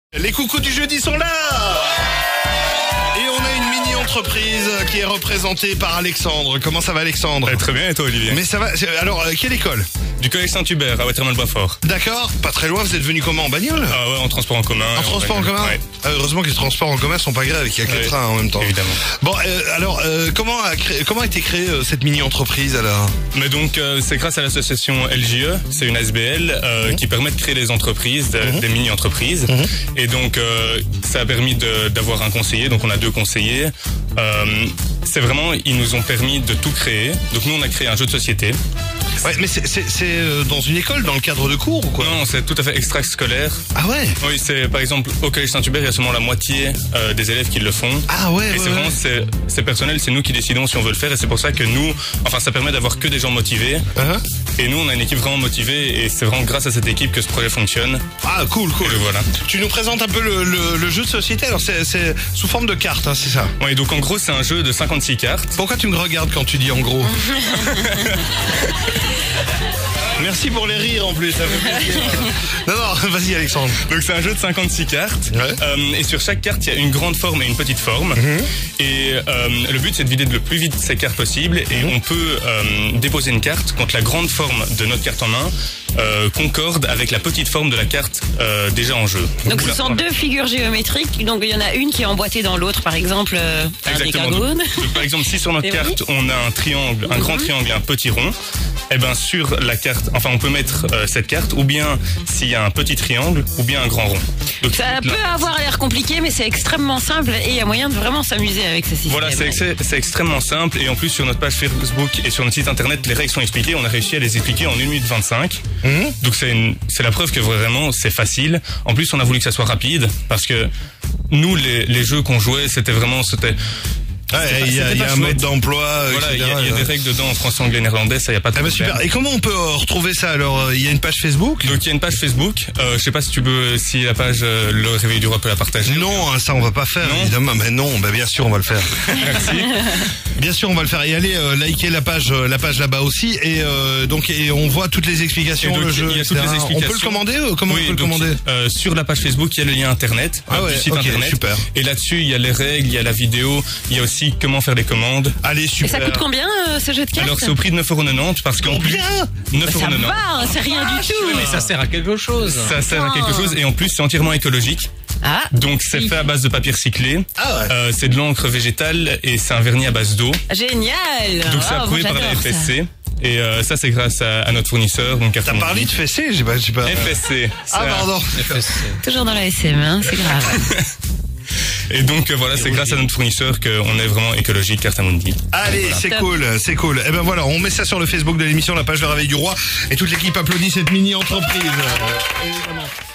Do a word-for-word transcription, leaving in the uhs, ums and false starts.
Les coucous du jeudi sont là. Et on a une mini-entreprise qui est représentée par Alexandre. Comment ça va, Alexandre? Eh, Très bien, et toi, Olivier? Mais ça va. Alors, euh, quelle école? Du collège Saint-Hubert à Watermal-Boisfort. D'accord, pas très loin. Vous êtes venu comment? En bagnole? Ah ouais, en transport en commun. En transport en commun? Ouais. Ah, heureusement que les transports en commun sont pas grèves et qu'il y a que les Ouais, trains en même temps. évidemment. Bon, euh, alors, euh, comment, a créé, comment a été créée euh, cette mini-entreprise alors? Mais donc, euh, c'est grâce à l'association L J E, c'est une A S B L euh, mmh. qui permet de créer des entreprises, de, mmh. des mini-entreprises. Mmh. Et donc, euh, ça a permis de, d'avoir un conseiller. Donc, on a deux conseillers. Euh, c'est vraiment, ils nous ont permis de tout créer. Donc, nous, on a créé un jeu de société. Ouais, mais c'est, c'est, c'est dans une école, dans le cadre de cours ou quoi? Non, c'est tout à fait extra-scolaire. Ah ouais? Oui, c'est par exemple au collège Saint-Hubert, il y a seulement la moitié euh, des élèves qui le font. Ah ouais. Et ouais, c'est ouais. vraiment c'est, c'est personnel, c'est nous qui décidons si on veut le faire et c'est pour ça que nous, enfin ça permet d'avoir que des gens motivés. Uh-huh. Et nous, on a une équipe vraiment motivée et c'est vraiment grâce à cette équipe que ce projet fonctionne. Ah cool, cool. Et voilà. Tu nous présentes un peu le, le, le jeu de société. Alors c'est, c'est sous forme de cartes, hein, c'est ça? Oui, donc en gros c'est un jeu de cinquante-six cartes. Pourquoi tu me regardes quand tu dis en gros? Merci pour les rires en plus, ça fait plaisir. Non, non, vas-y Alexandre. Donc c'est un jeu de cinquante-six cartes. Ouais. Euh, et sur chaque carte, il y a une grande forme et une petite forme. Mm-hmm. Et euh, le but, c'est de vider le plus vite ces cartes possible. Et mm-hmm. on peut euh, déposer une carte quand la grande forme de notre carte en main euh, concorde avec la petite forme de la carte euh, déjà en jeu. Donc ce sont deux figures géométriques. Donc il y en a une qui est emboîtée dans l'autre, par exemple euh, un décagone. Donc, donc, par exemple, si sur notre carte, on a un triangle, un mm-hmm. grand triangle et un petit rond, eh ben sur la carte, enfin on peut mettre euh, cette carte ou bien s'il y a un petit triangle ou bien un grand rond. Donc, ça peut là. avoir l'air compliqué mais c'est extrêmement simple et il y a moyen de vraiment s'amuser avec ce système. Voilà, c'est, ex- c'est extrêmement simple et en plus sur notre page Facebook et sur notre site internet les règles sont expliquées, on a réussi à les expliquer en une minute vingt-cinq. Mmh. Donc c'est, une, c'est la preuve que vraiment c'est facile. En plus on a voulu que ça soit rapide parce que nous les, les jeux qu'on jouait c'était vraiment... c'était Ouais, il y a, y a un mode d'emploi. Voilà, il y, y a des règles dedans en français, anglais, néerlandais, ça y a pas de ah bah problème. Super. Et comment on peut euh, retrouver ça alors? Il y a une page Facebook? Donc il y a une page Facebook. Euh, je sais pas si tu peux, si la page euh, Le Réveil du Roi peut la partager. Non, hein, ça on va pas faire non. évidemment. Mais non, bah bien sûr on va le faire. Merci. Bien sûr on va le faire. Et allez euh, liker la page, euh, la page là-bas aussi. Et euh, donc et on voit toutes les explications. Donc, le jeu, il y a toutes les explications. On peut le commander? euh, Comment oui, on peut donc, le commander? euh, Sur la page Facebook, il y a le lien internet ah euh, ouais, du site okay, internet. Super. Et là-dessus, il y a les règles, il y a la vidéo, il y a aussi comment faire les commandes. Allez, super. Et ça coûte combien euh, ce jeu de cartes? Alors c'est au prix de neuf euros quatre-vingt-dix parce qu'en plus neuf euros quatre-vingt-dix. Ça va, c'est rien du tout. Mais ça sert à quelque chose. Ça sert à quelque chose et en plus c'est entièrement écologique. Ah, donc c'est oui. fait à base de papier recyclé. Ah ouais. Euh, c'est de l'encre végétale et c'est un vernis à base d'eau. Génial. Donc c'est oh, approuvé bon, par la F S C. Ça. Et euh, ça c'est grâce à, à notre fournisseur. Donc t'as parlé de F S C? J'ai pas, j'ai pas. F S C. Ah pardon. F S C. Toujours dans la S M, hein, c'est grave. Et donc euh, voilà, c'est grâce à notre fournisseur qu'on est vraiment écologique, Cartamundi. Allez, voilà. C'est Top. cool, c'est cool. Et ben voilà, on met ça sur le Facebook de l'émission, la page Le Réveil du Roi, et toute l'équipe applaudit cette mini entreprise. Euh, évidemment.